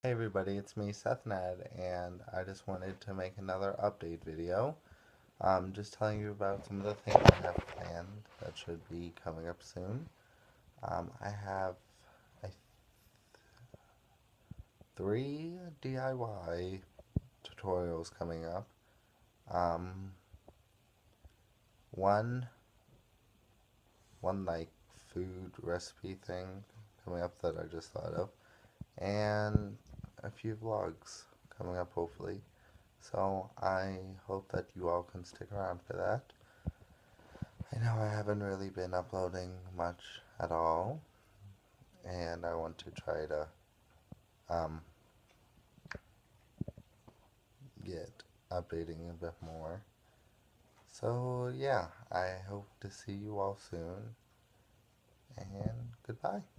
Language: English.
Hey everybody, it's me, Seth, and I just wanted to make another update video. Just telling you about some of the things I have planned that should be coming up soon. I have I, 3 DIY tutorials coming up. Um, one, one like food recipe thing coming up that I just thought of, and a few vlogs coming up hopefully. So I hope that you all can stick around for that. I know I haven't really been uploading much at all, and I want to try to um, get updating a bit more. So yeah, I hope to see you all soon, and goodbye.